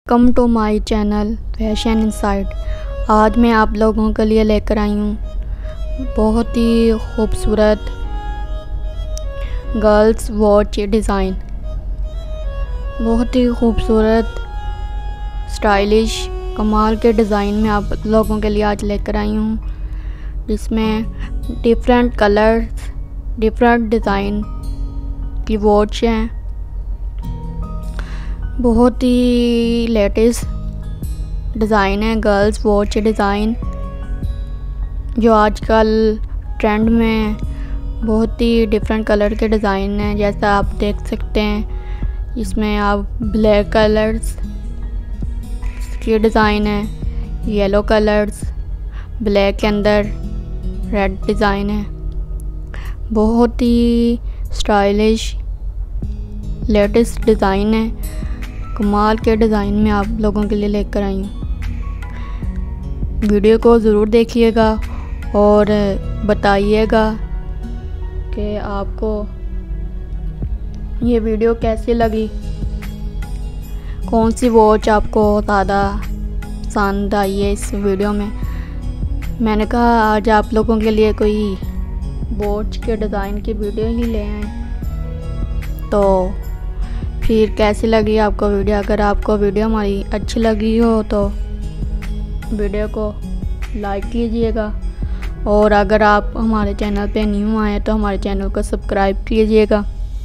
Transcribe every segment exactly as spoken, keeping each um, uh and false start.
Welcome to my channel fashion inside. आज मैं आप लोगों के लिए लेकर आई हूँ बहुत ही खूबसूरत गर्ल्स वॉच डिज़ाइन। बहुत ही खूबसूरत स्टाइलिश कमाल के डिज़ाइन में आप लोगों के लिए आज लेकर आई हूँ, जिसमें डिफरेंट कलर्स डिफरेंट डिज़ाइन की वॉच हैं। बहुत ही लेटेस्ट डिज़ाइन है गर्ल्स वॉच डिज़ाइन, जो आजकल ट्रेंड में बहुत ही डिफरेंट कलर के डिज़ाइन हैं। जैसा आप देख सकते हैं, इसमें आप ब्लैक कलर्स की डिज़ाइन है, येलो कलर्स, ब्लैक के अंदर रेड डिज़ाइन है। बहुत ही स्टाइलिश लेटेस्ट डिज़ाइन है, कमाल के डिज़ाइन में आप लोगों के लिए लेकर आई हूँ। वीडियो को ज़रूर देखिएगा और बताइएगा कि आपको ये वीडियो कैसी लगी, कौन सी वॉच आपको ज़्यादा पसंद आई है इस वीडियो में। मैंने कहा आज आप लोगों के लिए कोई वॉच के डिज़ाइन की वीडियो ही ले आए, तो फिर कैसी लगी आपको वीडियो। अगर आपको वीडियो हमारी अच्छी लगी हो तो वीडियो को लाइक कीजिएगा, और अगर आप हमारे चैनल पे न्यू आए तो हमारे चैनल को सब्सक्राइब कीजिएगा,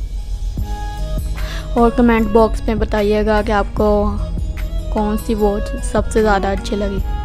और कमेंट बॉक्स में बताइएगा कि आपको कौन सी वॉच सबसे ज़्यादा अच्छी लगी।